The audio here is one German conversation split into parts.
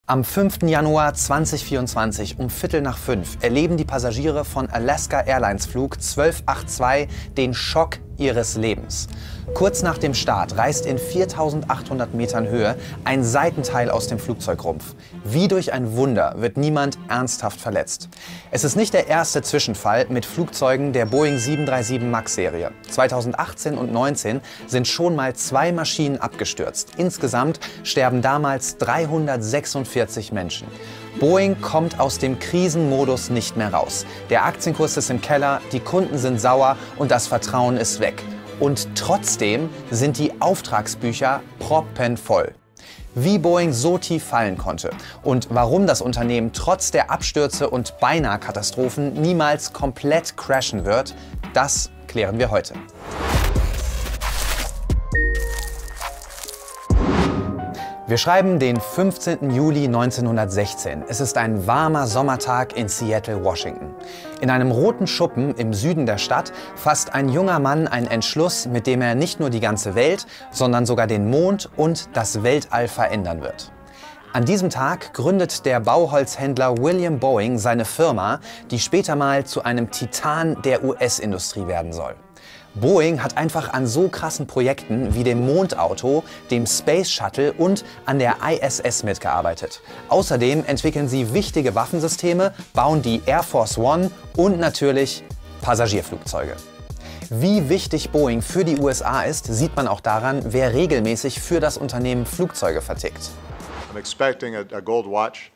Am 5. Januar 2024 um Viertel nach 5 erleben die Passagiere von Alaska Airlines Flug 1282 den Schock ihres Lebens. Kurz nach dem Start reißt in 4800 Metern Höhe ein Seitenteil aus dem Flugzeugrumpf. Wie durch ein Wunder wird niemand ernsthaft verletzt. Es ist nicht der erste Zwischenfall mit Flugzeugen der Boeing 737 MAX-Serie. 2018 und 2019 sind schon mal 2 Maschinen abgestürzt. Insgesamt sterben damals 346 Menschen. Boeing kommt aus dem Krisenmodus nicht mehr raus. Der Aktienkurs ist im Keller, die Kunden sind sauer und das Vertrauen ist weg. Und trotzdem sind die Auftragsbücher proppenvoll. Wie Boeing so tief fallen konnte und warum das Unternehmen trotz der Abstürze und beinahe Katastrophen niemals komplett crashen wird, das klären wir heute. Wir schreiben den 15. Juli 1916. Es ist ein warmer Sommertag in Seattle, Washington. In einem roten Schuppen im Süden der Stadt fasst ein junger Mann einen Entschluss, mit dem er nicht nur die ganze Welt, sondern sogar den Mond und das Weltall verändern wird. An diesem Tag gründet der Bauholzhändler William Boeing seine Firma, die später mal zu einem Titan der US-Industrie werden soll. Boeing hat einfach an so krassen Projekten wie dem Mondauto, dem Space Shuttle und an der ISS mitgearbeitet. Außerdem entwickeln sie wichtige Waffensysteme, bauen die Air Force One und natürlich Passagierflugzeuge. Wie wichtig Boeing für die USA ist, sieht man auch daran, wer regelmäßig für das Unternehmen Flugzeuge vertickt. I'm expecting a gold watch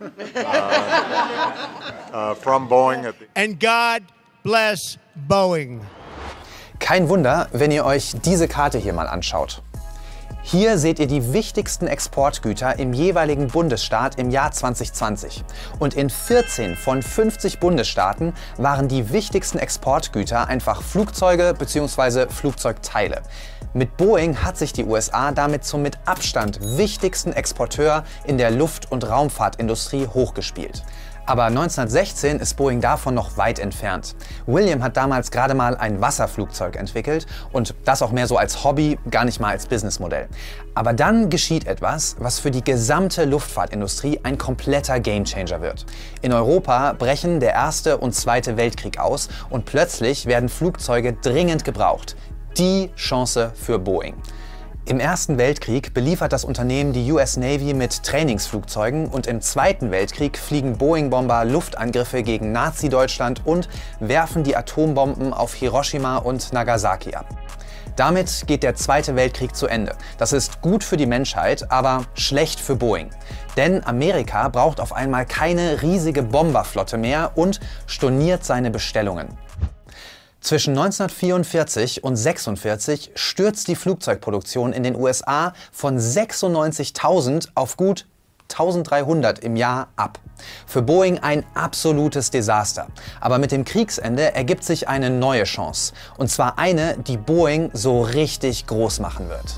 from Boeing. And God bless Boeing. Kein Wunder, wenn ihr euch diese Karte hier mal anschaut. Hier seht ihr die wichtigsten Exportgüter im jeweiligen Bundesstaat im Jahr 2020. Und in 14 von 50 Bundesstaaten waren die wichtigsten Exportgüter einfach Flugzeuge bzw. Flugzeugteile. Mit Boeing hat sich die USA damit zum mit Abstand wichtigsten Exporteur in der Luft- und Raumfahrtindustrie hochgespielt. Aber 1916 ist Boeing davon noch weit entfernt. William hat damals gerade mal ein Wasserflugzeug entwickelt und das auch mehr so als Hobby, gar nicht mal als Businessmodell. Aber dann geschieht etwas, was für die gesamte Luftfahrtindustrie ein kompletter Gamechanger wird. In Europa brechen der Erste und Zweite Weltkrieg aus und plötzlich werden Flugzeuge dringend gebraucht. Die Chance für Boeing. Im Ersten Weltkrieg beliefert das Unternehmen die US Navy mit Trainingsflugzeugen und im Zweiten Weltkrieg fliegen Boeing-Bomber Luftangriffe gegen Nazi-Deutschland und werfen die Atombomben auf Hiroshima und Nagasaki ab. Damit geht der Zweite Weltkrieg zu Ende. Das ist gut für die Menschheit, aber schlecht für Boeing. Denn Amerika braucht auf einmal keine riesige Bomberflotte mehr und storniert seine Bestellungen. Zwischen 1944 und 1946 stürzt die Flugzeugproduktion in den USA von 96.000 auf gut 1.300 im Jahr ab. Für Boeing ein absolutes Desaster. Aber mit dem Kriegsende ergibt sich eine neue Chance. Und zwar eine, die Boeing so richtig groß machen wird.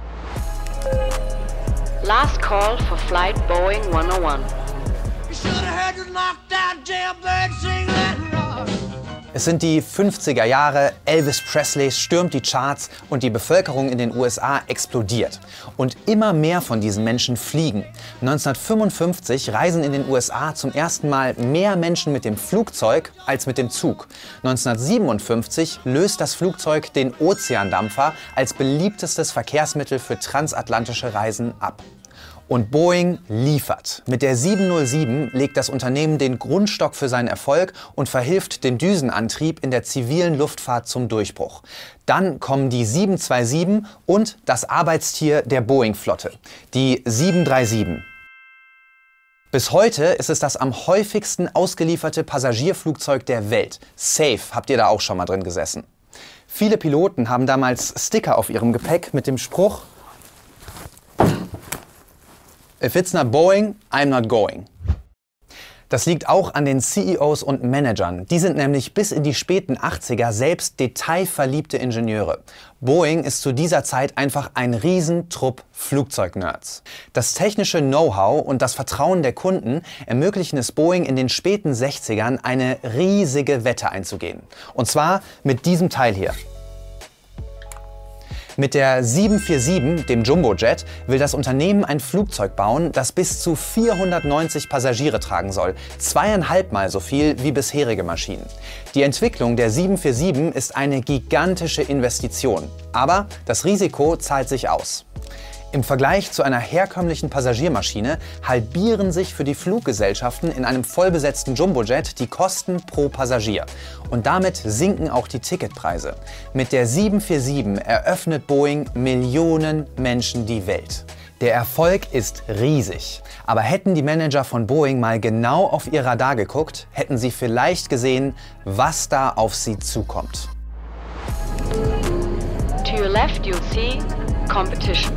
Last call for flight Boeing 101. Es sind die 50er Jahre, Elvis Presley stürmt die Charts und die Bevölkerung in den USA explodiert. Und immer mehr von diesen Menschen fliegen. 1955 reisen in den USA zum ersten Mal mehr Menschen mit dem Flugzeug als mit dem Zug. 1957 löst das Flugzeug den Ozeandampfer als beliebtestes Verkehrsmittel für transatlantische Reisen ab. Und Boeing liefert. Mit der 707 legt das Unternehmen den Grundstock für seinen Erfolg und verhilft dem Düsenantrieb in der zivilen Luftfahrt zum Durchbruch. Dann kommen die 727 und das Arbeitstier der Boeing-Flotte, die 737. Bis heute ist es das am häufigsten ausgelieferte Passagierflugzeug der Welt. Safe, habt ihr da auch schon mal drin gesessen. Viele Piloten haben damals Sticker auf ihrem Gepäck mit dem Spruch: If it's not Boeing, I'm not going. Das liegt auch an den CEOs und Managern. Die sind nämlich bis in die späten 80er selbst detailverliebte Ingenieure. Boeing ist zu dieser Zeit einfach ein Riesentrupp Flugzeugnerds. Das technische Know-how und das Vertrauen der Kunden ermöglichen es Boeing in den späten 60ern eine riesige Wette einzugehen. Und zwar mit diesem Teil hier. Mit der 747, dem Jumbojet, will das Unternehmen ein Flugzeug bauen, das bis zu 490 Passagiere tragen soll, 2,5 Mal so viel wie bisherige Maschinen. Die Entwicklung der 747 ist eine gigantische Investition, aber das Risiko zahlt sich aus. Im Vergleich zu einer herkömmlichen Passagiermaschine halbieren sich für die Fluggesellschaften in einem vollbesetzten Jumbojet die Kosten pro Passagier. Und damit sinken auch die Ticketpreise. Mit der 747 eröffnet Boeing Millionen Menschen die Welt. Der Erfolg ist riesig. Aber hätten die Manager von Boeing mal genau auf ihr Radar geguckt, hätten sie vielleicht gesehen, was da auf sie zukommt. To your left, you'll see competition.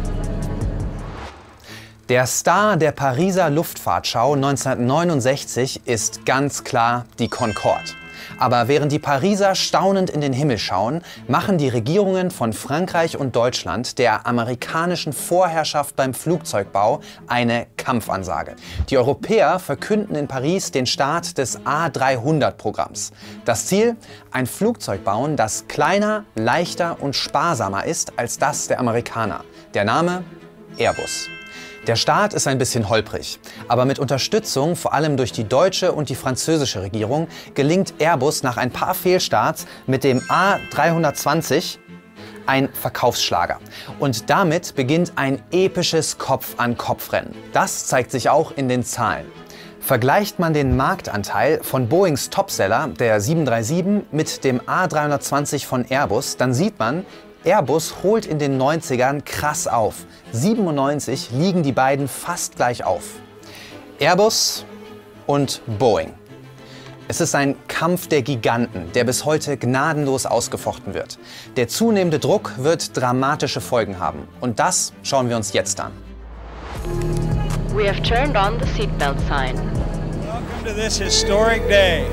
Der Star der Pariser Luftfahrtschau 1969 ist ganz klar die Concorde. Aber während die Pariser staunend in den Himmel schauen, machen die Regierungen von Frankreich und Deutschland der amerikanischen Vorherrschaft beim Flugzeugbau eine Kampfansage. Die Europäer verkünden in Paris den Start des A300-Programms. Das Ziel? Ein Flugzeug bauen, das kleiner, leichter und sparsamer ist als das der Amerikaner. Der Name? Airbus. Der Start ist ein bisschen holprig, aber mit Unterstützung, vor allem durch die deutsche und die französische Regierung, gelingt Airbus nach ein paar Fehlstarts mit dem A320 ein Verkaufsschlager. Und damit beginnt ein episches Kopf-an-Kopf-Rennen. Das zeigt sich auch in den Zahlen. Vergleicht man den Marktanteil von Boeings Topseller, der 737, mit dem A320 von Airbus, dann sieht man, Airbus holt in den 90ern krass auf. 97 liegen die beiden fast gleich auf. Airbus und Boeing. Es ist ein Kampf der Giganten, der bis heute gnadenlos ausgefochten wird. Der zunehmende Druck wird dramatische Folgen haben. Und das schauen wir uns jetzt an. We have turned on the seatbelt sign. Welcome to this historic day.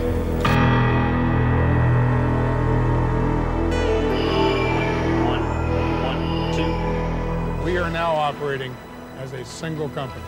We are now operating as a single company.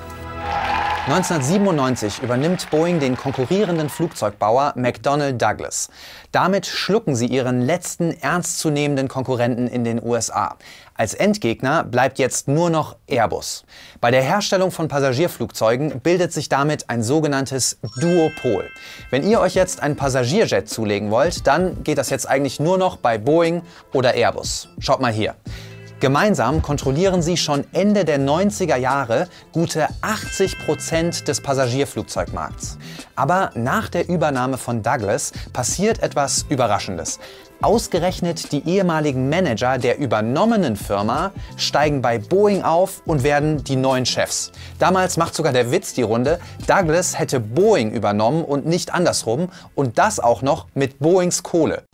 1997 übernimmt Boeing den konkurrierenden Flugzeugbauer McDonnell Douglas. Damit schlucken sie ihren letzten ernstzunehmenden Konkurrenten in den USA. Als Endgegner bleibt jetzt nur noch Airbus. Bei der Herstellung von Passagierflugzeugen bildet sich damit ein sogenanntes Duopol. Wenn ihr euch jetzt einen Passagierjet zulegen wollt, dann geht das jetzt eigentlich nur noch bei Boeing oder Airbus. Schaut mal hier. Gemeinsam kontrollieren sie schon Ende der 90er Jahre gute 80% des Passagierflugzeugmarkts. Aber nach der Übernahme von Douglas passiert etwas Überraschendes. Ausgerechnet die ehemaligen Manager der übernommenen Firma steigen bei Boeing auf und werden die neuen Chefs. Damals macht sogar der Witz die Runde, Douglas hätte Boeing übernommen und nicht andersrum, und das auch noch mit Boeings Kohle.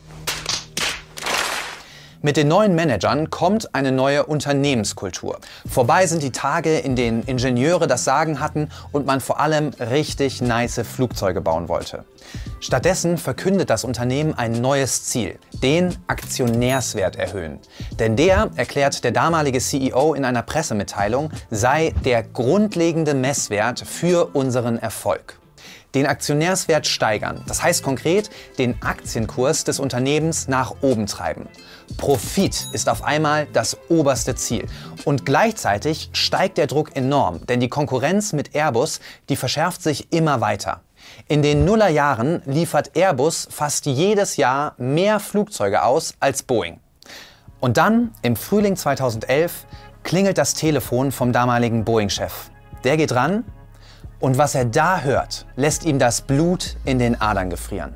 Mit den neuen Managern kommt eine neue Unternehmenskultur. Vorbei sind die Tage, in denen Ingenieure das Sagen hatten und man vor allem richtig nice Flugzeuge bauen wollte. Stattdessen verkündet das Unternehmen ein neues Ziel, den Aktionärswert erhöhen. Denn der, erklärt der damalige CEO in einer Pressemitteilung, sei der grundlegende Messwert für unseren Erfolg. Den Aktionärswert steigern, das heißt konkret, den Aktienkurs des Unternehmens nach oben treiben. Profit ist auf einmal das oberste Ziel. Und gleichzeitig steigt der Druck enorm, denn die Konkurrenz mit Airbus, die verschärft sich immer weiter. In den Nullerjahren liefert Airbus fast jedes Jahr mehr Flugzeuge aus als Boeing. Und dann, im Frühling 2011, klingelt das Telefon vom damaligen Boeing-Chef. Der geht ran. Und was er da hört, lässt ihm das Blut in den Adern gefrieren.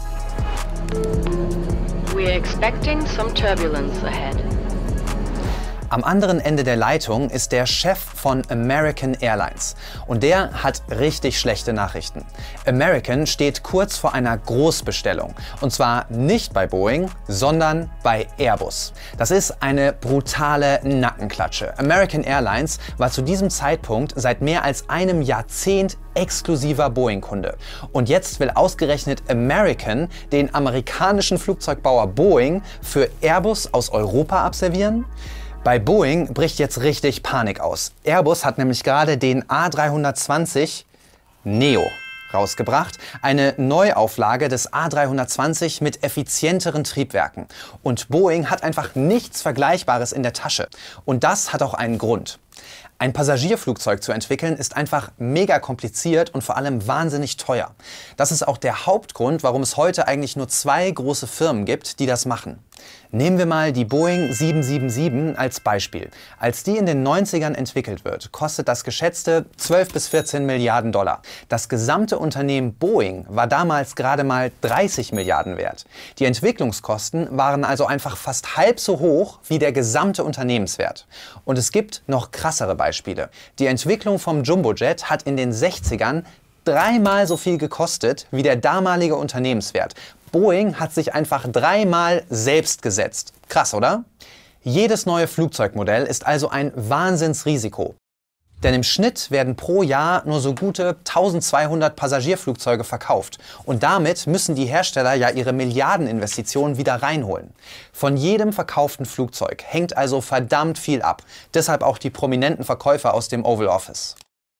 We are expecting some turbulence ahead. Am anderen Ende der Leitung ist der Chef von American Airlines. Und der hat richtig schlechte Nachrichten. American steht kurz vor einer Großbestellung. Und zwar nicht bei Boeing, sondern bei Airbus. Das ist eine brutale Nackenklatsche. American Airlines war zu diesem Zeitpunkt seit mehr als einem Jahrzehnt exklusiver Boeing-Kunde. Und jetzt will ausgerechnet American den amerikanischen Flugzeugbauer Boeing für Airbus aus Europa abservieren? Bei Boeing bricht jetzt richtig Panik aus. Airbus hat nämlich gerade den A320 Neo rausgebracht, eine Neuauflage des A320 mit effizienteren Triebwerken. Und Boeing hat einfach nichts Vergleichbares in der Tasche. Und das hat auch einen Grund. Ein Passagierflugzeug zu entwickeln ist einfach mega kompliziert und vor allem wahnsinnig teuer. Das ist auch der Hauptgrund, warum es heute eigentlich nur 2 große Firmen gibt, die das machen. Nehmen wir mal die Boeing 777 als Beispiel. Als die in den 90ern entwickelt wird, kostet das geschätzte 12 bis 14 Milliarden Dollar. Das gesamte Unternehmen Boeing war damals gerade mal 30 Milliarden wert. Die Entwicklungskosten waren also einfach fast halb so hoch wie der gesamte Unternehmenswert. Und es gibt noch krassere Beispiele. Die Entwicklung vom Jumbojet hat in den 60ern 3-mal so viel gekostet wie der damalige Unternehmenswert. Boeing hat sich einfach 3-mal selbst gesetzt. Krass, oder? Jedes neue Flugzeugmodell ist also ein Wahnsinnsrisiko. Denn im Schnitt werden pro Jahr nur so gute 1200 Passagierflugzeuge verkauft. Und damit müssen die Hersteller ja ihre Milliardeninvestitionen wieder reinholen. Von jedem verkauften Flugzeug hängt also verdammt viel ab. Deshalb auch die prominenten Verkäufer aus dem Oval Office.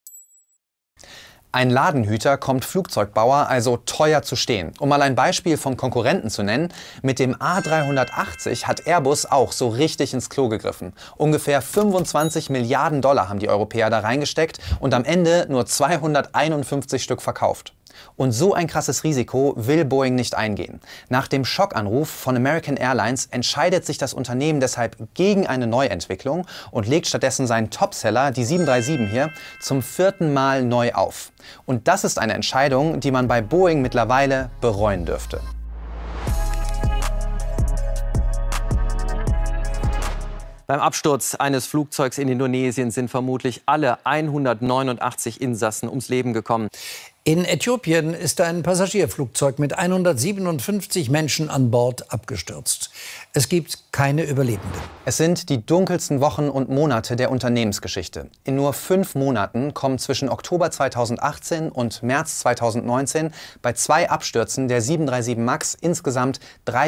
Ein Ladenhüter kommt Flugzeugbauer also teuer zu stehen. Um mal ein Beispiel vom Konkurrenten zu nennen, mit dem A380 hat Airbus auch so richtig ins Klo gegriffen. Ungefähr 25 Milliarden Dollar haben die Europäer da reingesteckt und am Ende nur 251 Stück verkauft. Und so ein krasses Risiko will Boeing nicht eingehen. Nach dem Schockanruf von American Airlines entscheidet sich das Unternehmen deshalb gegen eine Neuentwicklung und legt stattdessen seinen Topseller, die 737 hier, zum 4. Mal neu auf. Und das ist eine Entscheidung, die man bei Boeing mittlerweile bereuen dürfte. Beim Absturz eines Flugzeugs in Indonesien sind vermutlich alle 189 Insassen ums Leben gekommen. In Äthiopien ist ein Passagierflugzeug mit 157 Menschen an Bord abgestürzt. Es gibt keine Überlebenden. Es sind die dunkelsten Wochen und Monate der Unternehmensgeschichte. In nur 5 Monaten kommen zwischen Oktober 2018 und März 2019 bei 2 Abstürzen der 737 MAX insgesamt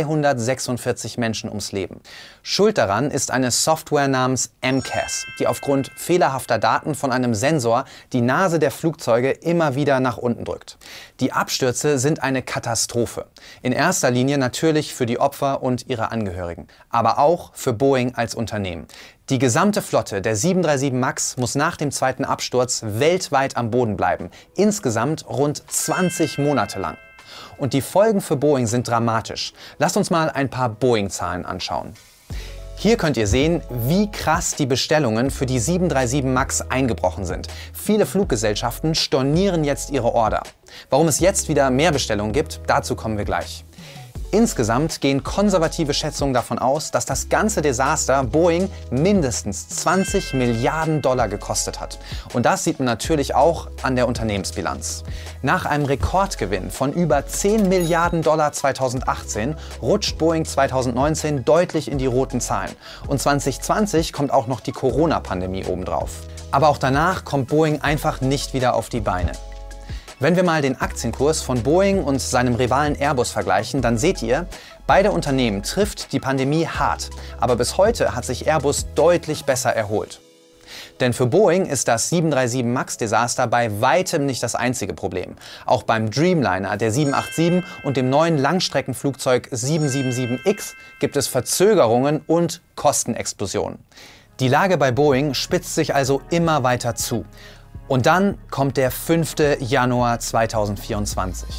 346 Menschen ums Leben. Schuld daran ist eine Software namens MCAS, die aufgrund fehlerhafter Daten von einem Sensor die Nase der Flugzeuge immer wieder nach unten drückt. Die Abstürze sind eine Katastrophe. In erster Linie natürlich für die Opfer und ihre Angehörigen, aber auch für Boeing als Unternehmen. Die gesamte Flotte der 737 MAX muss nach dem 2. Absturz weltweit am Boden bleiben, insgesamt rund 20 Monate lang. Und die Folgen für Boeing sind dramatisch. Lasst uns mal ein paar Boeing-Zahlen anschauen. Hier könnt ihr sehen, wie krass die Bestellungen für die 737 MAX eingebrochen sind. Viele Fluggesellschaften stornieren jetzt ihre Order. Warum es jetzt wieder mehr Bestellungen gibt, dazu kommen wir gleich. Insgesamt gehen konservative Schätzungen davon aus, dass das ganze Desaster Boeing mindestens 20 Milliarden Dollar gekostet hat. Und das sieht man natürlich auch an der Unternehmensbilanz. Nach einem Rekordgewinn von über 10 Milliarden Dollar 2018 rutscht Boeing 2019 deutlich in die roten Zahlen. Und 2020 kommt auch noch die Corona-Pandemie obendrauf. Aber auch danach kommt Boeing einfach nicht wieder auf die Beine. Wenn wir mal den Aktienkurs von Boeing und seinem Rivalen Airbus vergleichen, dann seht ihr, beide Unternehmen trifft die Pandemie hart. Aber bis heute hat sich Airbus deutlich besser erholt. Denn für Boeing ist das 737 MAX-Desaster bei weitem nicht das einzige Problem. Auch beim Dreamliner, der 787 und dem neuen Langstreckenflugzeug 777X gibt es Verzögerungen und Kostenexplosionen. Die Lage bei Boeing spitzt sich also immer weiter zu. Und dann kommt der 5. Januar 2024.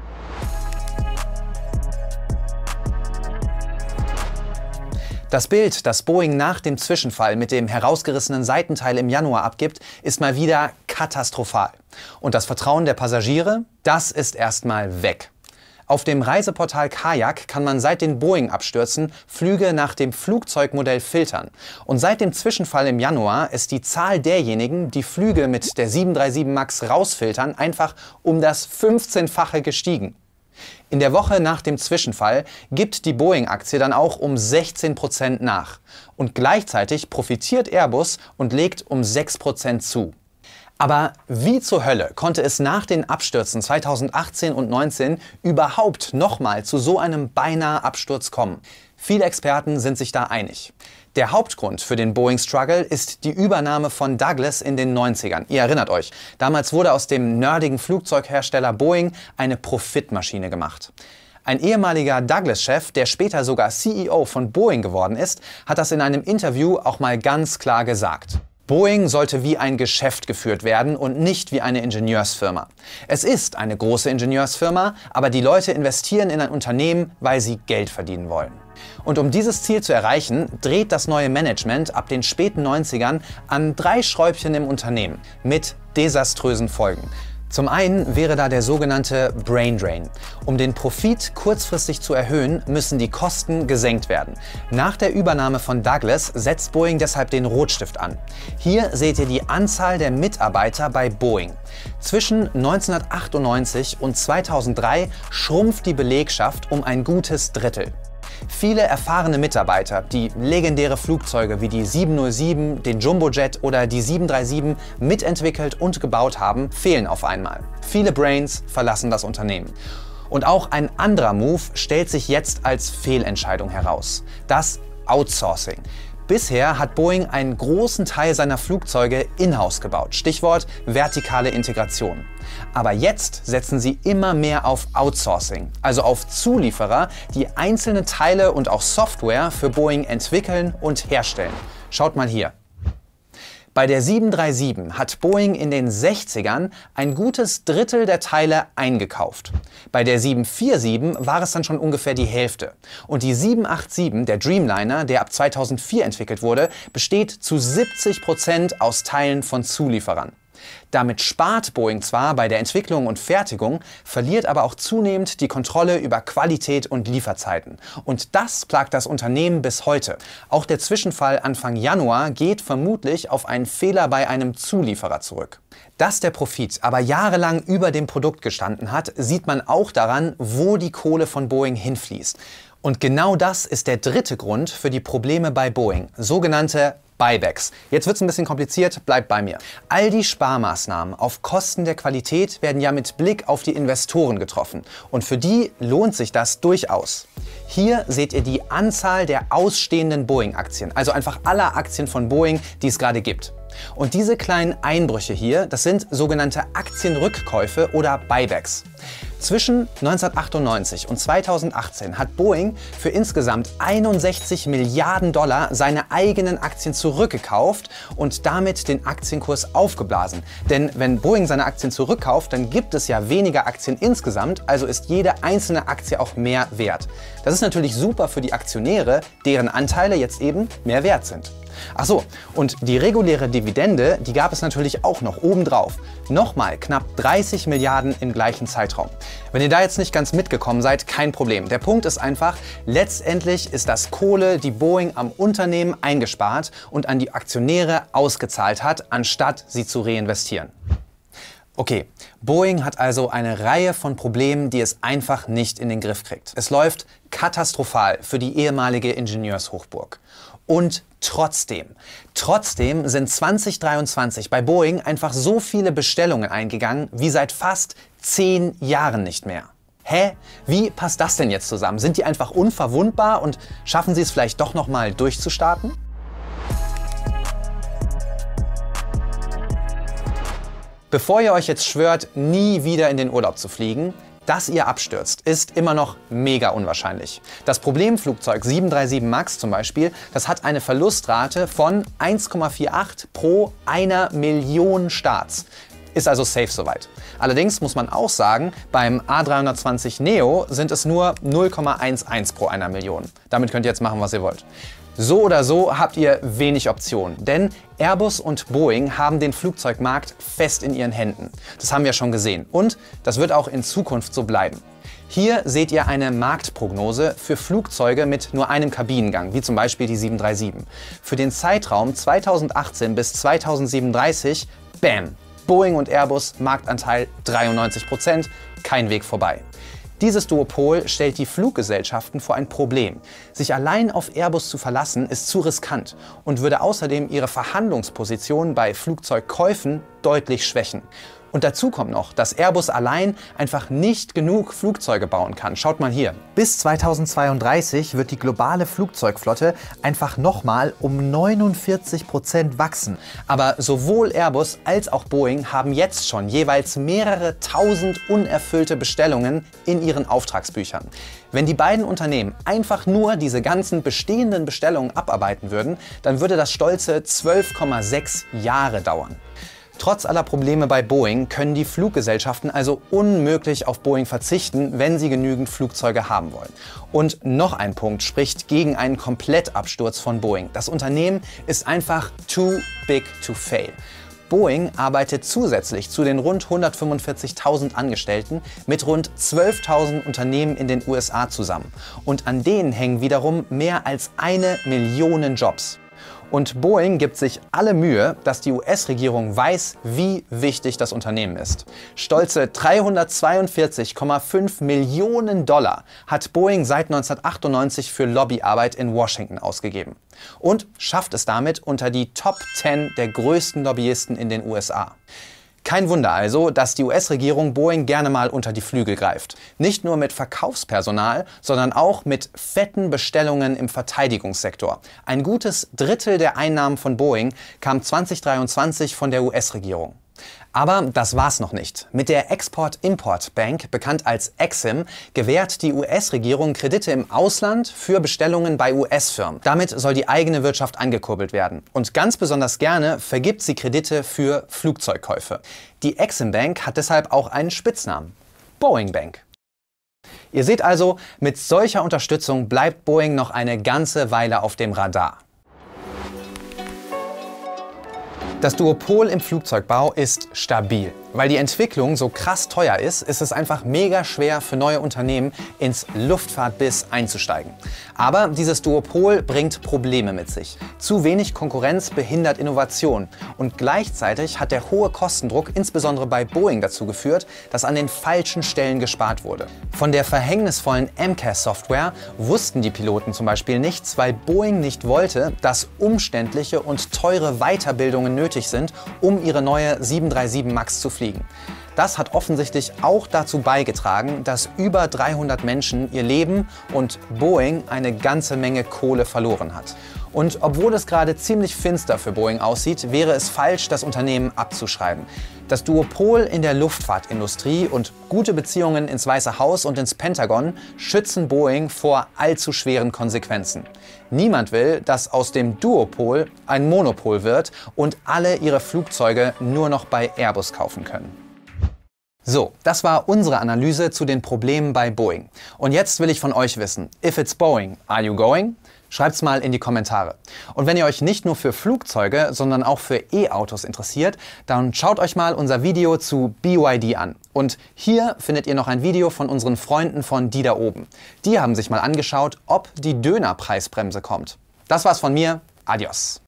Das Bild, das Boeing nach dem Zwischenfall mit dem herausgerissenen Seitenteil im Januar abgibt, ist mal wieder katastrophal. Und das Vertrauen der Passagiere, das ist erstmal weg. Auf dem Reiseportal Kayak kann man seit den Boeing-Abstürzen Flüge nach dem Flugzeugmodell filtern. Und seit dem Zwischenfall im Januar ist die Zahl derjenigen, die Flüge mit der 737 MAX rausfiltern, einfach um das 15-fache gestiegen. In der Woche nach dem Zwischenfall gibt die Boeing-Aktie dann auch um 16% nach. Und gleichzeitig profitiert Airbus und legt um 6% zu. Aber wie zur Hölle konnte es nach den Abstürzen 2018 und 2019 überhaupt nochmal zu so einem beinahe Absturz kommen? Viele Experten sind sich da einig. Der Hauptgrund für den Boeing-Struggle ist die Übernahme von Douglas in den 90ern. Ihr erinnert euch, damals wurde aus dem nerdigen Flugzeughersteller Boeing eine Profitmaschine gemacht. Ein ehemaliger Douglas-Chef, der später sogar CEO von Boeing geworden ist, hat das in einem Interview auch mal ganz klar gesagt. Boeing sollte wie ein Geschäft geführt werden und nicht wie eine Ingenieursfirma. Es ist eine große Ingenieursfirma, aber die Leute investieren in ein Unternehmen, weil sie Geld verdienen wollen. Und um dieses Ziel zu erreichen, dreht das neue Management ab den späten 90ern an 3 Schräubchen im Unternehmen mit desaströsen Folgen. Zum einen wäre da der sogenannte Brain Drain. Um den Profit kurzfristig zu erhöhen, müssen die Kosten gesenkt werden. Nach der Übernahme von Douglas setzt Boeing deshalb den Rotstift an. Hier seht ihr die Anzahl der Mitarbeiter bei Boeing. Zwischen 1998 und 2003 schrumpft die Belegschaft um ein gutes Drittel. Viele erfahrene Mitarbeiter, die legendäre Flugzeuge wie die 707, den Jumbojet oder die 737 mitentwickelt und gebaut haben, fehlen auf einmal. Viele Brains verlassen das Unternehmen. Und auch ein anderer Move stellt sich jetzt als Fehlentscheidung heraus: das Outsourcing. Bisher hat Boeing einen großen Teil seiner Flugzeuge in-house gebaut. Stichwort vertikale Integration. Aber jetzt setzen sie immer mehr auf Outsourcing, also auf Zulieferer, die einzelne Teile und auch Software für Boeing entwickeln und herstellen. Schaut mal hier. Bei der 737 hat Boeing in den 60ern ein gutes Drittel der Teile eingekauft. Bei der 747 war es dann schon ungefähr die Hälfte. Und die 787, der Dreamliner, der ab 2004 entwickelt wurde, besteht zu 70% aus Teilen von Zulieferern. Damit spart Boeing zwar bei der Entwicklung und Fertigung, verliert aber auch zunehmend die Kontrolle über Qualität und Lieferzeiten. Und das plagt das Unternehmen bis heute. Auch der Zwischenfall Anfang Januar geht vermutlich auf einen Fehler bei einem Zulieferer zurück. Dass der Profit aber jahrelang über dem Produkt gestanden hat, sieht man auch daran, wo die Kohle von Boeing hinfließt. Und genau das ist der dritte Grund für die Probleme bei Boeing, sogenannte Buybacks. Jetzt wird es ein bisschen kompliziert, bleibt bei mir. All die Sparmaßnahmen auf Kosten der Qualität werden ja mit Blick auf die Investoren getroffen. Und für die lohnt sich das durchaus. Hier seht ihr die Anzahl der ausstehenden Boeing-Aktien, also einfach aller Aktien von Boeing, die es gerade gibt. Und diese kleinen Einbrüche hier, das sind sogenannte Aktienrückkäufe oder Buybacks. Zwischen 1998 und 2018 hat Boeing für insgesamt 61 Milliarden Dollar seine eigenen Aktien zurückgekauft und damit den Aktienkurs aufgeblasen. Denn wenn Boeing seine Aktien zurückkauft, dann gibt es ja weniger Aktien insgesamt, also ist jede einzelne Aktie auch mehr wert. Das ist natürlich super für die Aktionäre, deren Anteile jetzt eben mehr wert sind. Ach so, und die reguläre Dividende, die gab es natürlich auch noch obendrauf. Nochmal knapp 30 Milliarden im gleichen Zeitraum. Wenn ihr da jetzt nicht ganz mitgekommen seid, kein Problem. Der Punkt ist einfach, letztendlich ist das Kohle, die Boeing am Unternehmen eingespart und an die Aktionäre ausgezahlt hat, anstatt sie zu reinvestieren. Okay, Boeing hat also eine Reihe von Problemen, die es einfach nicht in den Griff kriegt. Es läuft katastrophal für die ehemalige Ingenieurshochburg. Und trotzdem sind 2023 bei Boeing einfach so viele Bestellungen eingegangen wie seit fast 10 Jahren nicht mehr. Hä? Wie passt das denn jetzt zusammen? Sind die einfach unverwundbar und schaffen sie es vielleicht doch noch mal durchzustarten? Bevor ihr euch jetzt schwört, nie wieder in den Urlaub zu fliegen, dass ihr abstürzt, ist immer noch mega unwahrscheinlich. Das Problemflugzeug 737 MAX zum Beispiel, das hat eine Verlustrate von 1,48 pro 1 Million Starts. Ist also safe soweit. Allerdings muss man auch sagen, beim A320neo sind es nur 0,11 pro 1 Million. Damit könnt ihr jetzt machen, was ihr wollt. So oder so habt ihr wenig Optionen, denn Airbus und Boeing haben den Flugzeugmarkt fest in ihren Händen. Das haben wir schon gesehen und das wird auch in Zukunft so bleiben. Hier seht ihr eine Marktprognose für Flugzeuge mit nur einem Kabinengang, wie zum Beispiel die 737. Für den Zeitraum 2018 bis 2037, bam! Boeing und Airbus, Marktanteil 93%, kein Weg vorbei. Dieses Duopol stellt die Fluggesellschaften vor ein Problem. Sich allein auf Airbus zu verlassen, ist zu riskant und würde außerdem ihre Verhandlungsposition bei Flugzeugkäufen deutlich schwächen. Und dazu kommt noch, dass Airbus allein einfach nicht genug Flugzeuge bauen kann. Schaut mal hier. Bis 2032 wird die globale Flugzeugflotte einfach nochmal um 49% wachsen. Aber sowohl Airbus als auch Boeing haben jetzt schon jeweils mehrere tausend unerfüllte Bestellungen in ihren Auftragsbüchern. Wenn die beiden Unternehmen einfach nur diese ganzen bestehenden Bestellungen abarbeiten würden, dann würde das stolze 12,6 Jahre dauern. Trotz aller Probleme bei Boeing können die Fluggesellschaften also unmöglich auf Boeing verzichten, wenn sie genügend Flugzeuge haben wollen. Und noch ein Punkt spricht gegen einen Komplettabsturz von Boeing. Das Unternehmen ist einfach too big to fail. Boeing arbeitet zusätzlich zu den rund 145.000 Angestellten mit rund 12.000 Unternehmen in den USA zusammen. Und an denen hängen wiederum mehr als 1 Million Jobs. Und Boeing gibt sich alle Mühe, dass die US-Regierung weiß, wie wichtig das Unternehmen ist. Stolze 342,5 Millionen Dollar hat Boeing seit 1998 für Lobbyarbeit in Washington ausgegeben. Und schafft es damit unter die Top 10 der größten Lobbyisten in den USA. Kein Wunder also, dass die US-Regierung Boeing gerne mal unter die Flügel greift. Nicht nur mit Verkaufspersonal, sondern auch mit fetten Bestellungen im Verteidigungssektor. Ein gutes Drittel der Einnahmen von Boeing kam 2023 von der US-Regierung. Aber das war's noch nicht. Mit der Export-Import Bank, bekannt als EXIM, gewährt die US-Regierung Kredite im Ausland für Bestellungen bei US-Firmen. Damit soll die eigene Wirtschaft angekurbelt werden. Und ganz besonders gerne vergibt sie Kredite für Flugzeugkäufe. Die EXIM Bank hat deshalb auch einen Spitznamen: Boeing Bank. Ihr seht also, mit solcher Unterstützung bleibt Boeing noch eine ganze Weile auf dem Radar. Das Duopol im Flugzeugbau ist stabil. Weil die Entwicklung so krass teuer ist, ist es einfach mega schwer für neue Unternehmen ins Luftfahrtbiss einzusteigen. Aber dieses Duopol bringt Probleme mit sich. Zu wenig Konkurrenz behindert Innovation. Und gleichzeitig hat der hohe Kostendruck insbesondere bei Boeing dazu geführt, dass an den falschen Stellen gespart wurde. Von der verhängnisvollen MCAS-Software wussten die Piloten zum Beispiel nichts, weil Boeing nicht wollte, dass umständliche und teure Weiterbildungen nötig sind, um ihre neue 737 MAX zu fliegen. Das hat offensichtlich auch dazu beigetragen, dass über 300 Menschen ihr Leben und Boeing eine ganze Menge Kohle verloren hat. Und obwohl es gerade ziemlich finster für Boeing aussieht, wäre es falsch, das Unternehmen abzuschreiben. Das Duopol in der Luftfahrtindustrie und gute Beziehungen ins Weiße Haus und ins Pentagon schützen Boeing vor allzu schweren Konsequenzen. Niemand will, dass aus dem Duopol ein Monopol wird und alle ihre Flugzeuge nur noch bei Airbus kaufen können. So, das war unsere Analyse zu den Problemen bei Boeing. Und jetzt will ich von euch wissen: If it's Boeing, are you going? Schreibt's mal in die Kommentare. Und wenn ihr euch nicht nur für Flugzeuge, sondern auch für E-Autos interessiert, dann schaut euch mal unser Video zu BYD an. Und hier findet ihr noch ein Video von unseren Freunden von Die da oben. Die haben sich mal angeschaut, ob die Dönerpreisbremse kommt. Das war's von mir. Adios.